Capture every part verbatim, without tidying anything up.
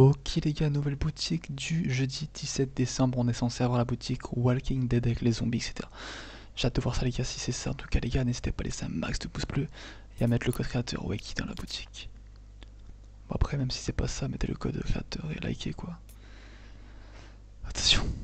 Ok les gars, nouvelle boutique du jeudi dix-sept décembre, on est censé avoir la boutique Walking Dead avec les zombies, et cetera. J'ai hâte de voir ça les gars, si c'est ça. En tout cas les gars, n'hésitez pas à laisser un max de pouces bleus et à mettre le code créateur Waki dans la boutique. Bon après, même si c'est pas ça, mettez le code créateur et likez quoi. Attention.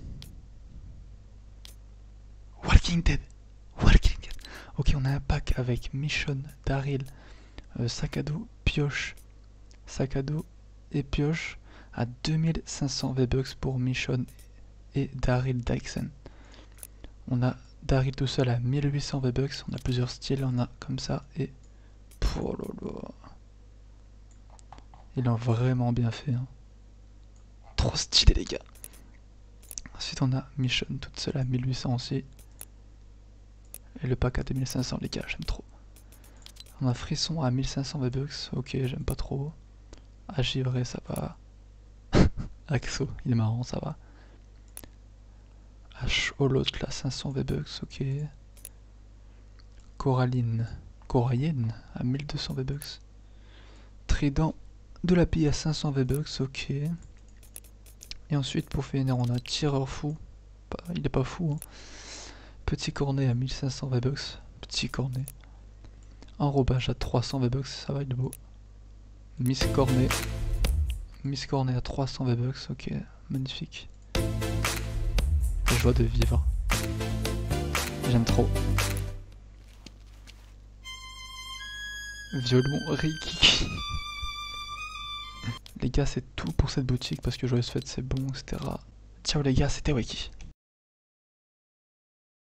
Walking Dead. Walking Dead. Ok, on a un pack avec Michonne, Daryl, euh, sac à dos, pioche, sac à dos et pioche à deux mille cinq cents V-Bucks pour Michonne et Daryl Dyson. On a Daryl tout seul à mille huit cents V-Bucks, on a plusieurs styles, on a comme ça et... Oh là là. Ils l'ont vraiment bien fait. Hein. Trop stylé les gars. Ensuite on a Michonne toute seule à mille huit cents aussi. Et le pack à deux mille cinq cents les gars, j'aime trop. On a Frisson à mille cinq cents V-Bucks, ok j'aime pas trop. Agivré ça va. Axo, il est marrant, ça va. H l'autre là, cinq cents V-Bucks, ok. Coraline, Coralline à mille deux cents V-Bucks. Trident de la pille à cinq cents V-Bucks, ok. Et ensuite pour finir on a Tireur fou, il est pas fou. Hein. Petit cornet à mille cinq cents V-Bucks, petit cornet. Enrobage à trois cents V-Bucks, ça va être beau. Miss Cornet. Miss Cornet à trois cents V-Bucks, ok, magnifique. Joie de vivre. J'aime trop. Violon Reiki. Les gars, c'est tout pour cette boutique parce que Joyeuse Fête c'est bon, et cetera. Ciao les gars, c'était Waki.